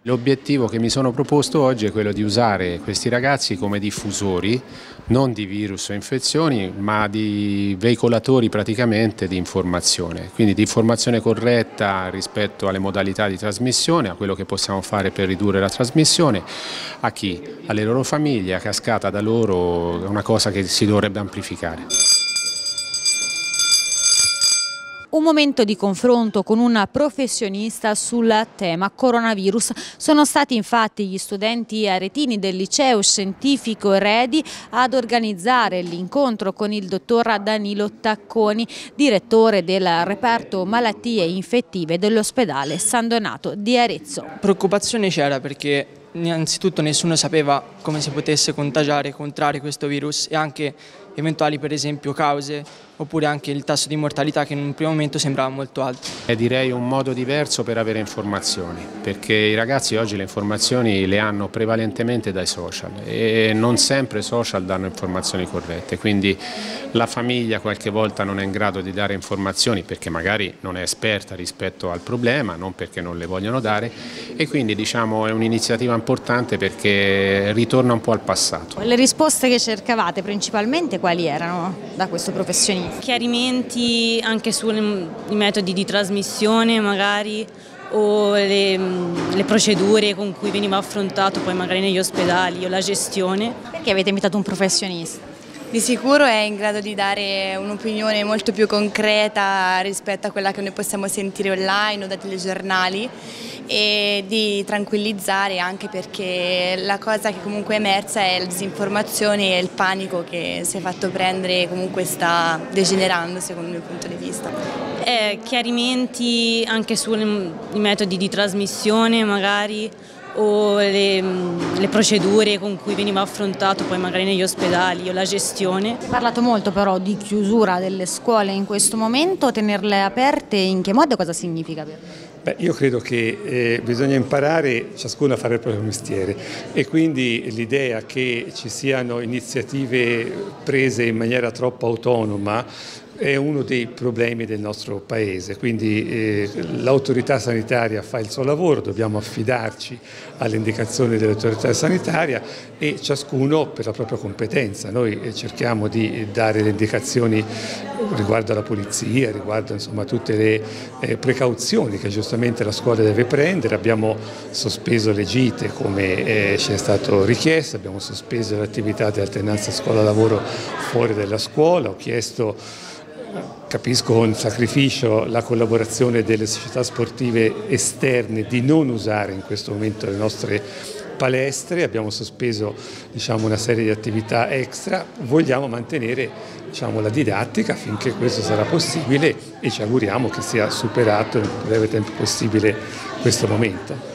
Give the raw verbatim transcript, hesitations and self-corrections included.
L'obiettivo che mi sono proposto oggi è quello di usare questi ragazzi come diffusori, non di virus o infezioni, ma di veicolatori praticamente di informazione, quindi di informazione corretta rispetto alle modalità di trasmissione, a quello che possiamo fare per ridurre la trasmissione, a chi? Alle loro famiglie, a cascata da loro, è una cosa che si dovrebbe amplificare. Un momento di confronto con un professionista sul tema coronavirus. Sono stati infatti gli studenti aretini del liceo scientifico Redi ad organizzare l'incontro con il dottor Danilo Tacconi, direttore del reparto malattie infettive dell'ospedale San Donato di Arezzo. Preoccupazione c'era perché innanzitutto nessuno sapeva come si potesse contagiare e contrarre questo virus e anche eventuali per esempio cause oppure anche il tasso di mortalità che in un primo momento sembrava molto alto. È direi un modo diverso per avere informazioni, perché i ragazzi oggi le informazioni le hanno prevalentemente dai social e non sempre i social danno informazioni corrette, quindi la famiglia qualche volta non è in grado di dare informazioni perché magari non è esperta rispetto al problema, non perché non le vogliono dare, e quindi diciamo è un'iniziativa importante perché ritorna un po' al passato. Le risposte che cercavate principalmente quali erano da questo professionista? Chiarimenti anche sui metodi di trasmissione magari o le, le procedure con cui veniva affrontato poi magari negli ospedali o la gestione. Perché avete invitato un professionista? Di sicuro è in grado di dare un'opinione molto più concreta rispetto a quella che noi possiamo sentire online o da telegiornali e di tranquillizzare, anche perché la cosa che comunque è emersa è la disinformazione e il panico che si è fatto prendere e comunque sta degenerando secondo il mio punto di vista. Eh, chiarimenti anche sui metodi di trasmissione magari o le, le procedure con cui veniva affrontato poi magari negli ospedali o la gestione. Si è parlato molto però di chiusura delle scuole in questo momento, tenerle aperte in che modo e cosa significa per voi? Beh, io credo che eh, bisogna imparare ciascuno a fare il proprio mestiere e quindi l'idea che ci siano iniziative prese in maniera troppo autonoma è uno dei problemi del nostro Paese, quindi eh, l'autorità sanitaria fa il suo lavoro, dobbiamo affidarci alle indicazioni dell'autorità sanitaria e ciascuno per la propria competenza. Noi eh, cerchiamo di dare le indicazioni riguardo alla pulizia, riguardo insomma tutte le eh, precauzioni che giustamente la scuola deve prendere. Abbiamo sospeso le gite come eh, ci è stato richiesto, abbiamo sospeso l'attività di alternanza scuola-lavoro fuori dalla scuola, ho chiesto capisco con sacrificio la collaborazione delle società sportive esterne di non usare in questo momento le nostre palestre, abbiamo sospeso diciamo, una serie di attività extra, vogliamo mantenere diciamo, la didattica finché questo sarà possibile e ci auguriamo che sia superato nel più breve tempo possibile questo momento.